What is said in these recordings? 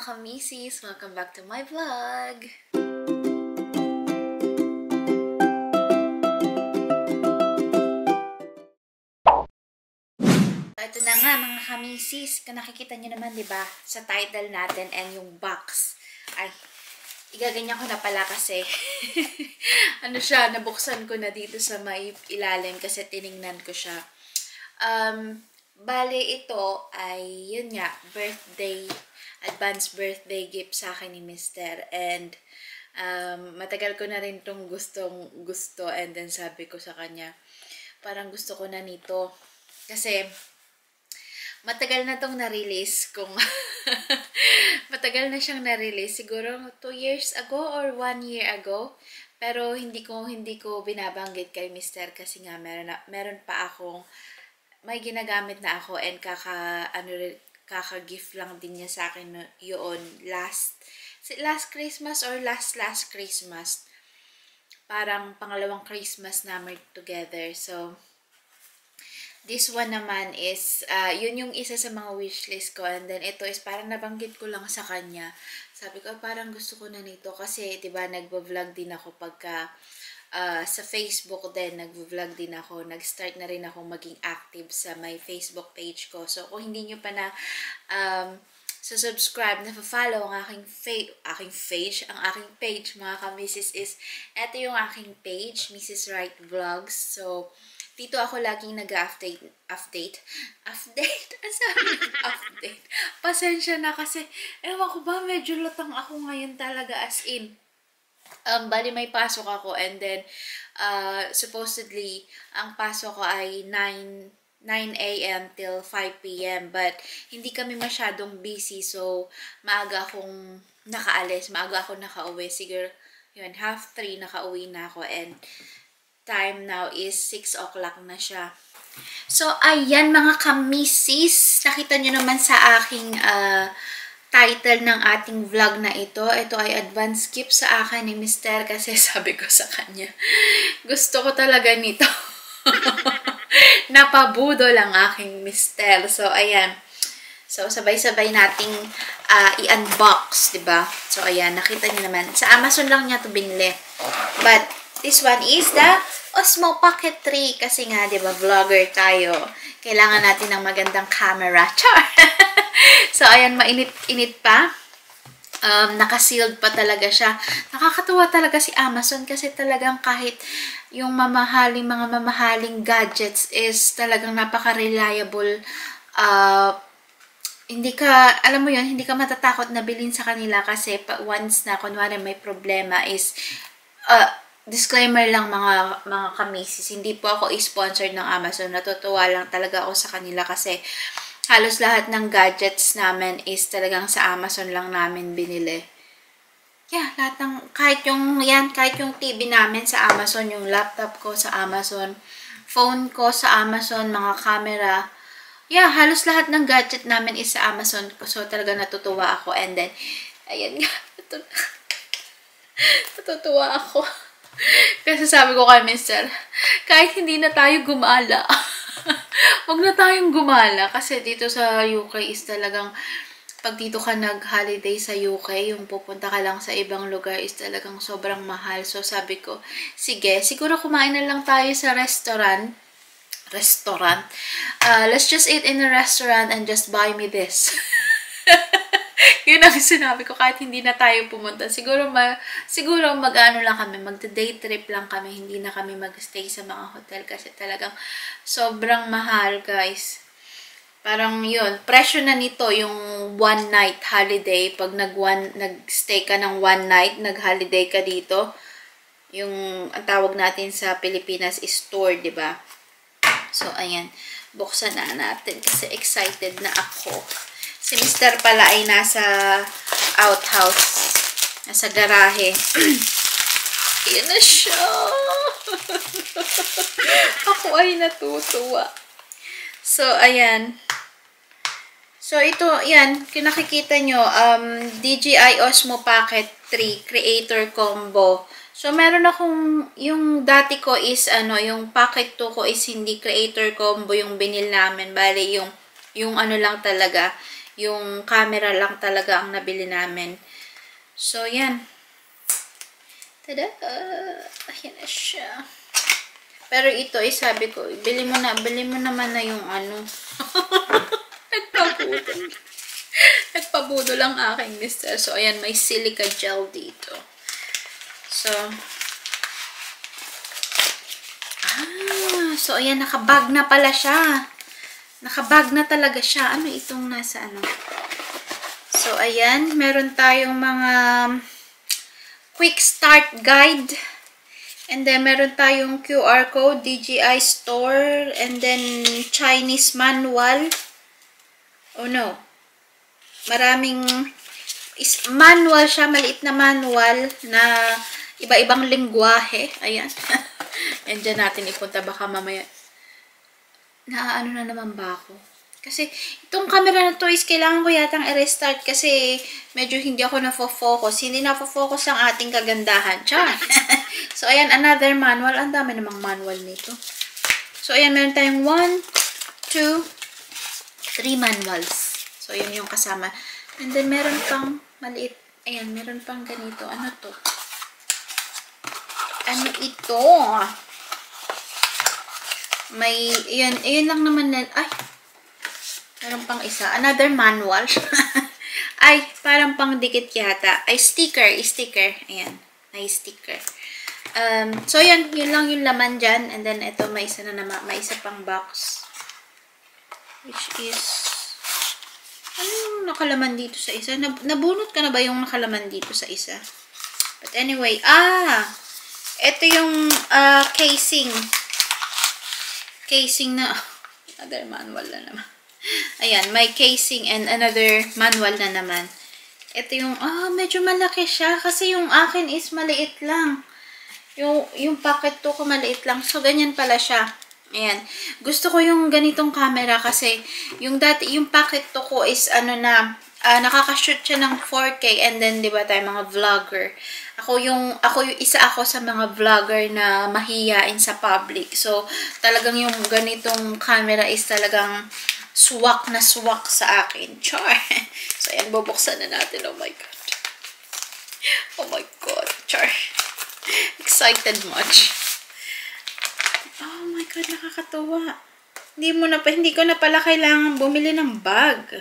kamisis! Welcome back to my vlog! Ito na nga mga kamisis. Kung nakikita nyo naman, diba, sa title natin and yung box. Ay, igaganyan ko na pala kasi ano siya, nabuksan ko na dito sa may ilalim kasi tiningnan ko siya. Bale, ito ay, yun nga, advance birthday gift sa akin ni Mr. And, matagal ko na rin itong gusto and then sabi ko sa kanya, parang gusto ko na nito. Kasi, matagal na itong na-release kung, matagal na siyang na-release. Siguro 2 years ago or 1 year ago. Pero, hindi ko binabanggit kay Mr. kasi nga, meron pa akong, may ginagamit na ako and kaka-gift lang din niya sa akin yun last Christmas or last Christmas. Parang pangalawang Christmas namin together. So, this one naman is, yun yung isa sa mga wishlist ko. And then, ito is parang nabanggit ko lang sa kanya. Sabi ko, parang gusto ko na nito. Kasi, diba, nagbo-vlog din ako pagka, sa Facebook din, nag-vlog din ako. Nag-start na rin ako maging active sa my Facebook page ko. So, kung hindi nyo pa na subscribe, na-follow ang aking page, mga ka-Mrs. is, eto yung aking page, Mrs. Wright Vlogs. So, dito ako laging update. Pasensya na kasi, ewan ko ba, medyo lutang ako ngayon talaga as in. Bali may pasok ako and then supposedly ang pasok ko ay 9 a.m. till 5 p.m. but hindi kami masyadong busy, so maaga akong nakauwi. Siguro yun, 2:30 nakauwi na ako and time now is 6 o'clock na siya. So ayan mga kamisis, nakita nyo naman sa aking title ng ating vlog na ito. Ito ay advance gift sa akin ni Mr. kasi sabi ko sa kanya, gusto ko talaga nito. Napabudol ang aking Mr. So, ayan. So, sabay-sabay nating i-unbox, diba? So, ayan. Nakita niyo naman. Sa Amazon lang niya ito binili. But, this one is the Osmo Pocket 3. Kasi nga, diba, vlogger tayo. Kailangan natin ng magandang camera. Char! So, ayan, mainit-init pa. Naka-sealed pa talaga siya. Nakakatuwa talaga si Amazon kasi talagang kahit yung mga mamahaling gadgets is talagang napaka-reliable. Alam mo yun, hindi ka matatakot na bilhin sa kanila kasi once na, kunwari may problema is, disclaimer lang mga kamisis, hindi po ako sponsored ng Amazon. Natutuwa lang talaga ako sa kanila kasi halos lahat ng gadgets namin is talagang sa Amazon lang namin binili. Yeah, lahat ng, kahit yung TV namin sa Amazon, yung laptop ko sa Amazon, phone ko sa Amazon, mga camera. Yeah, halos lahat ng gadget namin is sa Amazon. So, talaga natutuwa ako. And then, ayan nga, natutuwa ako. Kasi sabi ko kay Mr., kahit hindi na tayo gumala, wag na tayong gumala kasi dito sa UK is talagang pag dito ka nag-holiday sa UK, yung pupunta ka lang sa ibang lugar is talagang sobrang mahal. So sabi ko, sige, siguro kumain na lang tayo sa restaurant. Let's just eat in a restaurant and just buy me this. Yun ang sinabi ko, kahit hindi na tayo pumunta. Siguro mag-ano lang kami, mag-day trip lang kami. Hindi na kami mag-stay sa mga hotel kasi talagang sobrang mahal, guys. Parang yun, presyo na nito yung one night holiday. Pag nag-stay ka ng one night, nag-holiday ka dito, yung ang tawag natin sa Pilipinas is tour, diba? So, ayan. Buksan na natin kasi excited na ako. Si Mr. pala ay nasa outhouse. Nasa garahe. Ayan na siya. Ako ay natutuwa. So, ayan. So, ito, yan. Kinakikita nyo, DJI Osmo Pocket 3 Creator Combo. So, meron akong, yung dati ko is, yung Pocket 2 ko is hindi Creator Combo yung binil namin. Bale, yung ano lang talaga, Yung camera lang talaga ang nabili namin. So, yan. Tada! Ayan na siya. Pero ito, sabi ko, bili mo naman na yung ano. Nagpabudol. Nagpabudol ang aking mister. So, ayan, may silica gel dito. So, so ayan, nakabag na pala siya. Nakabag na talaga siya. Ano itong nasa ano? So, ayan, meron tayong mga quick start guide. And then, meron tayong QR code, DJI store, and then Chinese manual. Oh no. Maraming manual siya, maliit na manual na iba-ibang lengguwahe. Ayan. Yan dyan natin ipunta. Baka mamaya naaano na naman ba ako? Kasi itong camera na to is kailangan ko yatang i-restart kasi medyo hindi ako nafo-focus. Hindi nafo-focus ang ating kagandahan. Char! So, ayan, another manual. Ang dami namang manual nito. So, ayan, meron tayong 1, 2, 3 manuals. So, yun yung kasama. And then, meron pang maliit. Ayan, meron pang ganito. Ano to? Ano ito? May, ayan lang naman na, ay, meron pang isa. Another manual. Ay, parang pang dikit yata. Ay, sticker. Ayan, may sticker. So, yun lang yung laman dyan. And then, ito, may isa na naman. May isa pang box. Which is, ano yung nakalaman dito sa isa? Nabunot ka na ba yung nakalaman dito sa isa? But anyway, ito yung casing. Casing na, another manual na naman. Ayan, may casing and another manual na naman. Ito yung, medyo malaki siya. Kasi yung akin is maliit lang. Yung packet to ko maliit lang. So, ganyan pala siya. Ayan. Gusto ko yung ganitong camera kasi yung packet to ko is ano na, nakaka-shoot siya ng 4K and then, di ba tayo mga vlogger. Isa ako sa mga vlogger na mahiyain sa public. So, talagang yung ganitong camera is talagang swak na swak sa akin. Char! So, ayan, bubuksan na natin. Oh my God. Oh my God. Char! Excited much. Oh my God, nakakatuwa. Hindi ko na pala kailangan bumili ng bag.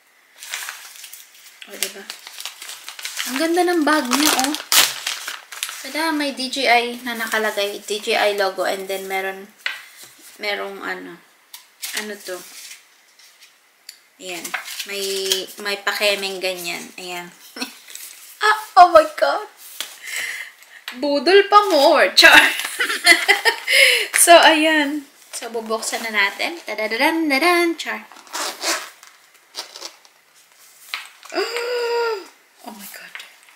O, diba? Ang ganda ng bag niya, oh. Tada, may DJI na nakalagay. DJI logo. And then, merong ano to. Ayan. May pakemeng ganyan. Ayan. Oh my God. Budol pa more. Char. So, ayan. So, bubuksan na natin. Tadadadan. Char. Oh my God.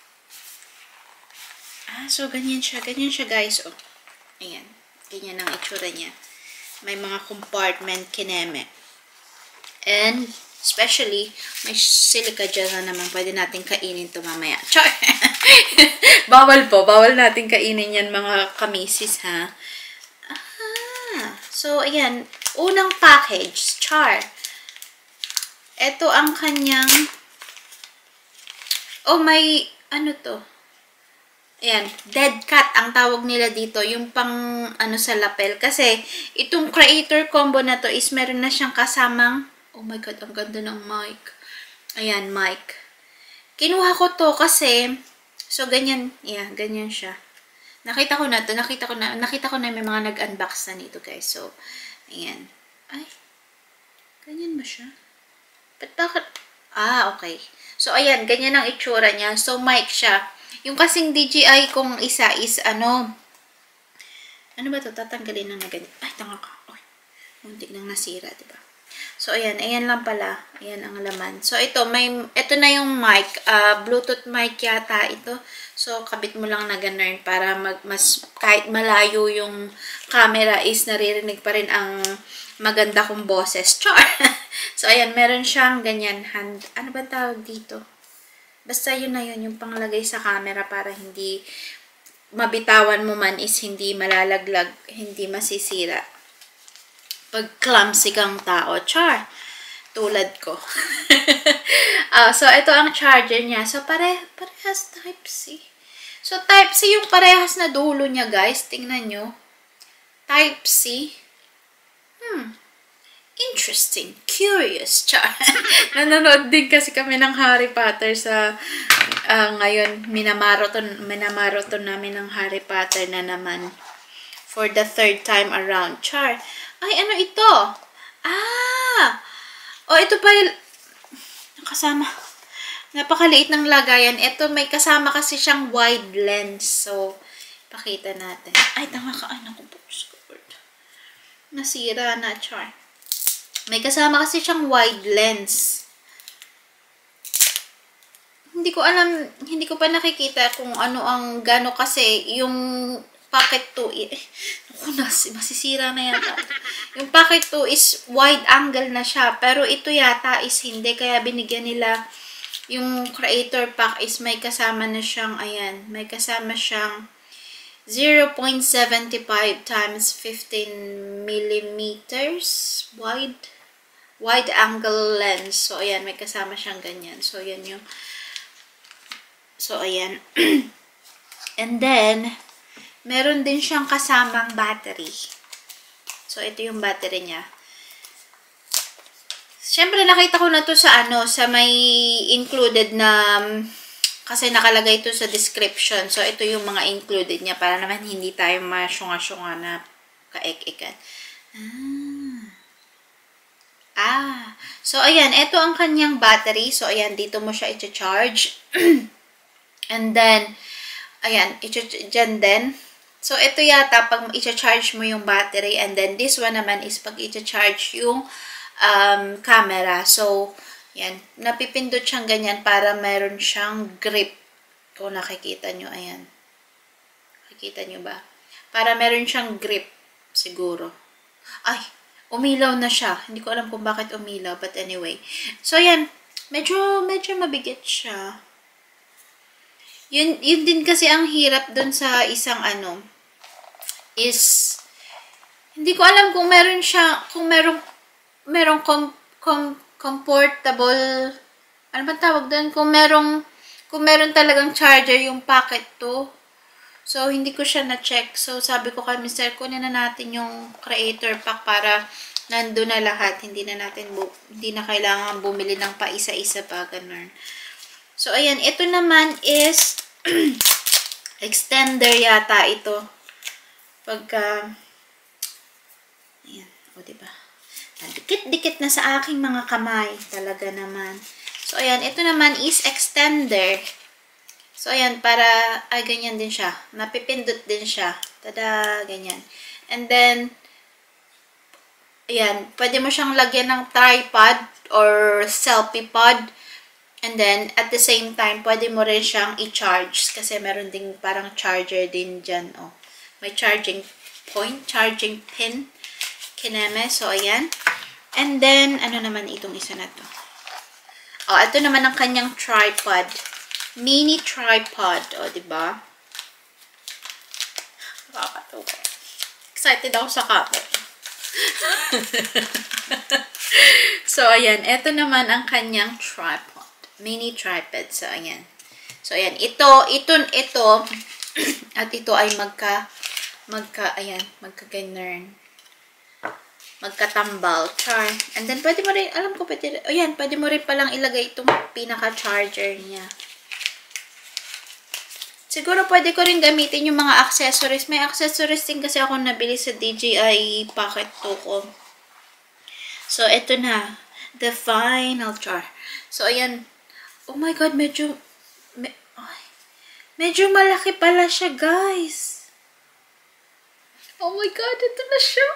So, ganyan siya. Ganyan siya, guys. Oh. Ayan. Ganyan ang itsura niya. May mga compartment kineme. And, especially, may silica gel na naman. Pwede natin kainin ito mamaya. Char! Bawal po. Bawal natin kainin yan, mga kamisis, ha? So, ayan. Unang package. Char. Ito ang kanyang... Oh, may... Ano to? Ayan. Dead cat ang tawag nila dito. Yung pang sa lapel. Kasi, itong creator combo na to is meron na siyang kasamang... Oh my God, ang ganda ng mic. Ayan, mic. Kinuha ko to kasi... So, ganyan. Yeah, ganyan siya. Nakita ko na may mga nag-unbox na nito, guys. So, ayan. Ay, ganyan ba siya? Bakit? Okay. So, ayan, ganyan ang itsura niya. So, mic siya. Yung kasing DJI kong isa is, ano ba to? Tatanggalin na ganyan. Ay, tanga ka. Uy, muntik nang nasira, diba? So, ayan. Ayan lang pala. Ayan ang laman. So, ito na yung mic. Bluetooth mic yata ito. So, kabit mo lang na ganun para kahit malayo yung camera is naririnig pa rin ang maganda kong boses. Char! So, ayan. Meron siyang ganyan hand. Ano ba tawag dito? Basta yun na yun. Yung panglagay sa camera para hindi mabitawan mo man is hindi malalaglag, hindi masisira. Pag clumsy kang tao, char, tulad ko. So, ito ang charger niya. So, parehas Type-C. So, Type-C yung parehas na dulo niya, guys. Tingnan nyo. Type-C. Interesting. Curious. Char. Nanonood din kasi kami ng Harry Potter sa ngayon. Minamarathon namin ng Harry Potter na naman. For the 3rd time around. Char. Ay, ano ito? Ito pa yung kasama. Napakaliit ng lagayan. Ito, may kasama kasi siyang wide lens. So, pakita natin. Ay, tama ka. Ay, naku, nasira na, char. May kasama kasi siyang wide lens. Hindi ko pa nakikita kung ano ang gano kasi yung pocket 2. Masisira na yata. Yung pocket 2 is wide angle na siya. Pero ito yata is hindi. Kaya binigyan nila yung creator pack is may kasama na siyang, ayan, may kasama siyang 0.75 times 15 millimeters wide angle lens. So, ayan, may kasama siyang ganyan. So, ayan yung ayan. And then, meron din siyang kasamang battery. So, ito yung battery niya. Siyempre, nakita ko na to sa may included na, kasi nakalagay ito sa description. So, ito yung mga included niya para naman hindi tayo masyunga-syunga na kaek-ekan. So, ayan, ito ang kanyang battery. So, ayan, dito mo siya i-charge. And then, ayan, dyan din. So, ito yata, pag i-charge mo yung battery, and then this one naman is pag i-charge yung camera. So, yan, napipindot siyang ganyan para meron siyang grip. Kung nakikita nyo, ayan. Nakikita nyo ba? Para meron siyang grip, siguro. Ay, umilaw na siya. Hindi ko alam kung bakit umilaw, but anyway. So, yan, medyo mabigat siya. Yun din kasi ang hirap dun sa isang is, hindi ko alam kung meron siya, kung merong comfortable, ano ba tawag doon? Kung meron talagang charger yung pocket to. So, hindi ko siya na-check. So, sabi ko kay Mr. kunin na natin yung creator pack para nandun na lahat. Hindi na kailangan bumili ng pa isa-isa pa, ganun. So, ayan. Ito naman is extender yata ito. Pagka, ayan. O, diba? Dikit-dikit na sa aking mga kamay. Talaga naman. So, ayan. Ito naman is extender. So, ayan. Para, ganyan din siya. Napipindot din siya. Tada, ganyan. And then, ayan. Pwede mo siyang lagyan ng tripod or selfie pod. And then, at the same time, pwede mo rin siyang i-charge. Kasi meron ding parang charger din dyan. Oh. May charging point, charging pin. Kineme. So, ayan. And then, ano naman itong isa na to? Oh, ito naman ang kanyang tripod. Mini tripod. O, diba? Nakakatuwa. Excited ako sa kape. So, ayan. Ito naman ang kanyang tripod. Mini tripod. So, ayan. So, ayan. Ito. At ito ay magka-ganern. Magkatambal. Char. And then, pwede mo rin, pwede mo rin palang ilagay itong pinaka-charger niya. Siguro, pwede ko rin gamitin yung mga accessories. May accessories din kasi ako nabili sa DJI Pocket 2 ko. So, ito na. The final char. So, ayan. Oh my God, medyo malaki pala siya, guys. Oh my God, ito na siya.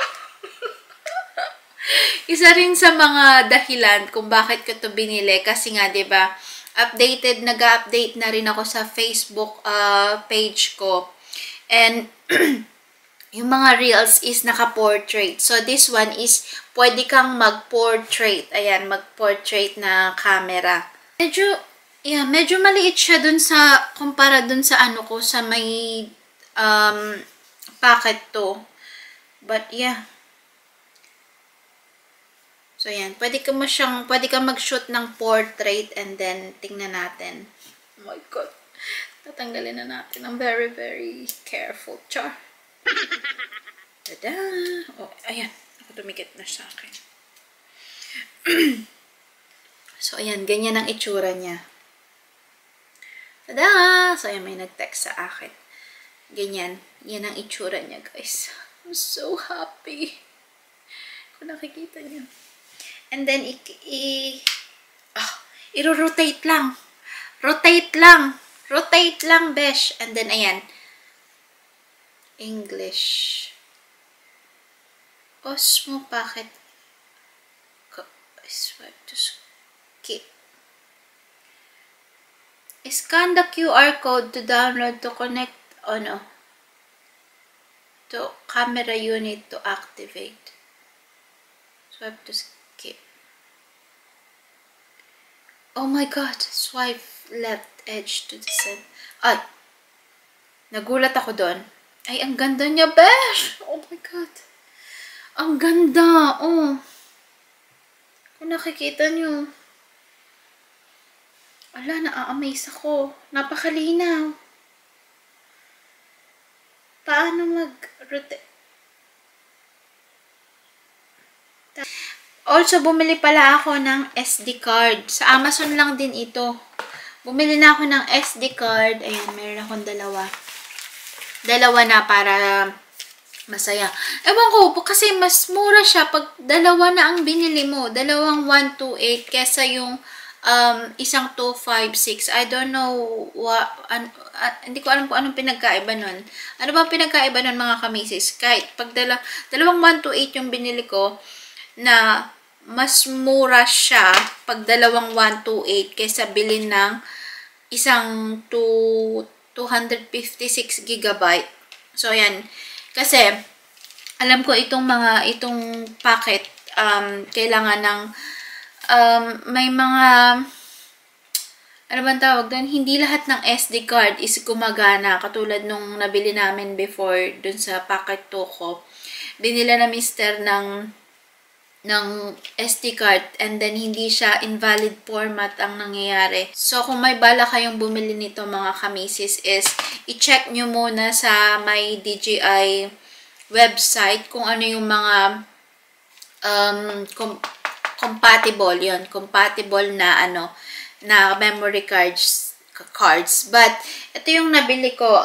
Isa rin sa mga dahilan kung bakit ko ito binili. Kasi nga, diba, nag-update na rin ako sa Facebook page ko. And, yung mga reels is naka-portrait. So, this one is, pwede kang mag-portrait. Ayan, mag-portrait na camera. Medyo maliit siya dun sa, kumpara dun sa sa may, pocket to. But, yeah. So, yan. Pwede ka mag-shoot ng portrait and then tingnan natin. Oh my God. Tatanggalin na natin. I'm very, very careful. Char. Tada! Oh, ayan. Ako tumikit na sa akin. So, ayan. Ganyan ang itsura niya. Tada! So, ayan. May nag-text sa akin. Ganyan. Yan ang itsura niya, guys. I'm so happy. Kung nakikita niyo. And then, i-rotate lang. Rotate lang. Rotate lang, besh. And then, ayan. English. Osmo, bakit? Swipe to skip. Scan the QR code to download to connect, to camera unit to activate. Swipe to skip. Oh my God! Swipe left edge to the center. Ay! Nagulat ako doon. Ay, ang ganda niya, besh! Oh my God! Ang ganda! Oh! Kung nakikita niyo. Ala, na-amaze ako. Napakalinaw. Paano mag-rotate? Also, bumili pala ako ng SD card. Sa Amazon lang din ito. Bumili na ako ng SD card. Ayan, meron akong dalawa. Dalawa na para masaya. Ewan ko, kasi mas mura siya pag dalawa na ang binili mo. Dalawang 128 kesa yung isang 256. I don't know hindi ko alam kung anong pinagkaiba nun. Ano ba pinagkaiba nun, mga kamisis? Kahit pag dalawang 128 yung binili ko, na mas mura siya pag dalawang 128 kaysa bilhin ng isang 256 gigabyte. So, yan. Kasi, alam ko itong packet, kailangan ng, may mga, ano bang tawag doon? Hindi lahat ng SD card is gumagana. Katulad nung nabili namin before dun sa packet 2 ko. Binila na mister ng SD card and then hindi siya invalid format ang nangyayari. So, kung may bala kayong bumili nito, mga kamisis, is i-check nyo muna sa may DJI website kung ano yung mga compatible yun. Compatible na na memory cards. But, ito yung nabili ko.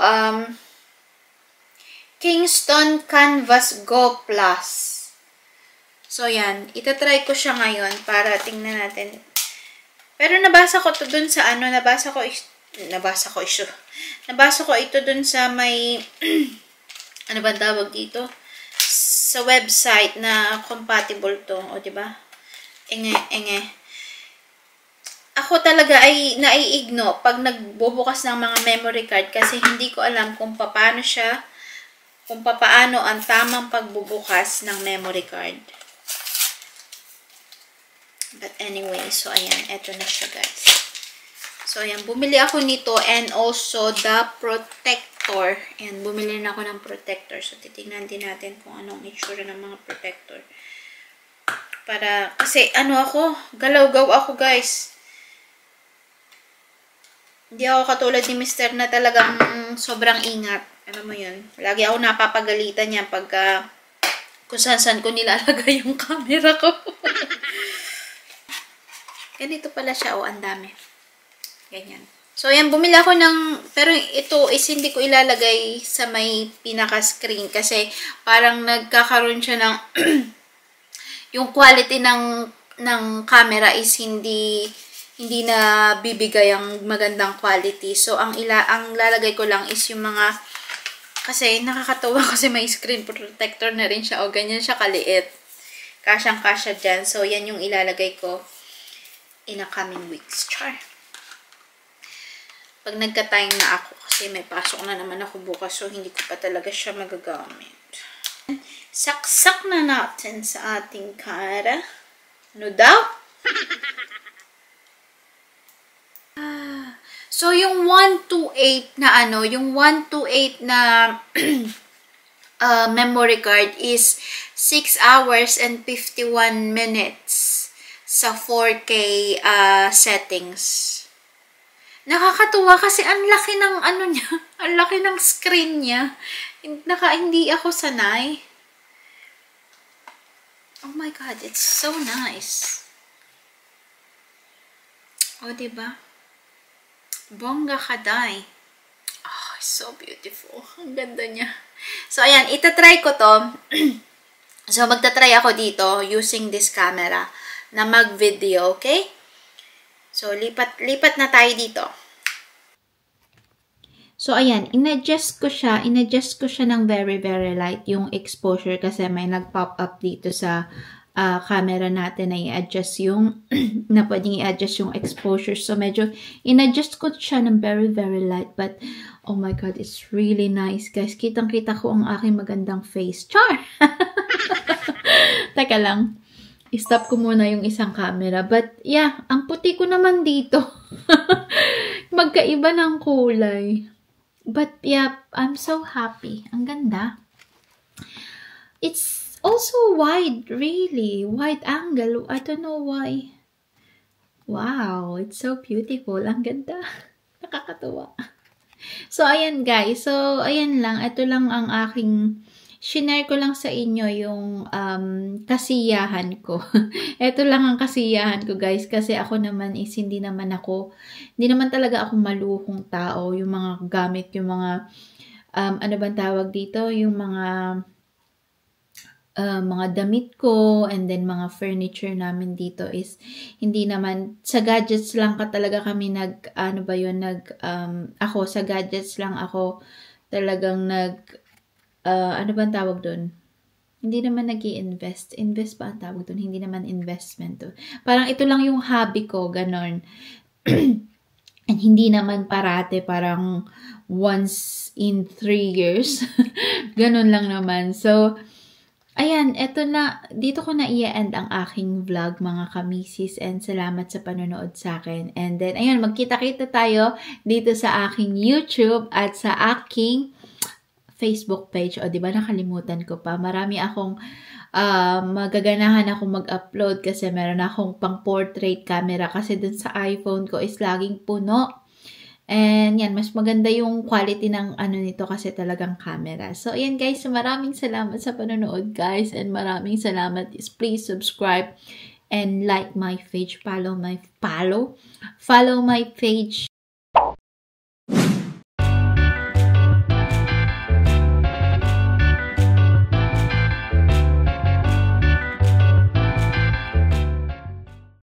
Kingston Canvas Go Plus. So, yan. Itatry ko siya ngayon para tingnan natin. Pero nabasa ko to dun sa nabasa ko ito dun sa may, ano ba tawag dito? Sa website na compatible to. O, diba? Enge. Ako talaga ay naiigno pag nagbubukas ng mga memory card kasi hindi ko alam kung paano ang tamang pagbubukas ng memory card. But anyway, so ayan, eto na siya, guys. So ayan, bumili ako nito and also the protector. Ayan, bumili na ako ng protector. So titingnan din natin kung anong itsura ng mga protector. Kasi galaw-gaw ako, guys. Hindi ako katulad ni Mr. na talagang sobrang ingat. Alam mo yun, lagi ako napapagalitan niya pagka kung saan ko nilalagay yung camera ko. Ganito pala siya. Ang dami. Ganyan. So, ayan. Bumili ako pero ito is hindi ko ilalagay sa may pinaka-screen kasi parang nagkakaroon siya ng yung quality ng camera is hindi na bibigay ang magandang quality. So, ang lalagay ko lang is yung mga, kasi nakakatawa kasi may screen protector na rin siya. O, ganyan siya kaliit. Kasyang-kasya dyan. So, yan yung ilalagay ko in a coming weeks. Char. Pag nagka-time na ako, kasi may pasok na naman ako bukas, so hindi ko pa talaga siya magagamit. Saksak na natin sa ating cara. Ano daw? So, yung 128 na yung 128 na memory card is 6 hours and 51 minutes sa 4K settings. Nakakatuwa kasi ang laki ng ano niya, ang laki ng screen niya. Hindi ako sanay. Oh my God, it's so nice. Oh, diba? Bongga kaday. Oh, so beautiful. Ang ganda niya. So, ayan, itatry ko to. So, magtatry ako dito using this camera na mag-video, okay? So, lipat na tayo dito. So, ayan, in-adjust ko siya ng very, very light yung exposure kasi may nag-pop up dito sa camera natin na i-adjust yung, na pwedeng i-adjust yung exposure. So, medyo in-adjust ko siya ng very, very light. But, oh my God, it's really nice, guys. Kitang-kita ko ang aking magandang face. Char! Teka lang. I-stop ko muna yung isang camera. But, yeah, ang puti ko naman dito. Magkaiba ng kulay. But, yeah, I'm so happy. Ang ganda. It's also wide, really. Wide angle. I don't know why. Wow, it's so beautiful. Ang ganda. Nakakatuwa. So, ayan guys. So, ayan lang. Ito lang ang aking... Shinare ko lang sa inyo yung kasiyahan ko. Ito lang ang kasiyahan ko, guys. Kasi ako naman is hindi naman talaga ako maluhong tao. Yung mga gamit, yung mga, ano bang tawag dito? Yung mga damit ko, and then mga furniture namin dito is, hindi naman, sa gadgets lang talaga kami ako, sa gadgets lang ako talagang ano ba ang tawag doon? Hindi naman nag-i-invest. Invest ba ang tawag doon? Hindi naman investment to. Parang ito lang yung hobby ko, ganon. And hindi naman parate, parang once in 3 years. Ganon lang naman. So, ayan, dito ko na i-end ang aking vlog, mga kamisis, and salamat sa panonood sa akin. And then, ayan, magkita-kita tayo dito sa aking YouTube at sa aking Facebook page. O, diba, nakalimutan ko pa. Marami akong, magaganahan akong mag-upload kasi meron akong pang-portrait camera kasi dun sa iPhone ko is laging puno. And yan, mas maganda yung quality ng nito kasi talagang camera. So, ayan guys, maraming salamat sa panonood guys, and maraming salamat. Please subscribe and like my page, follow my page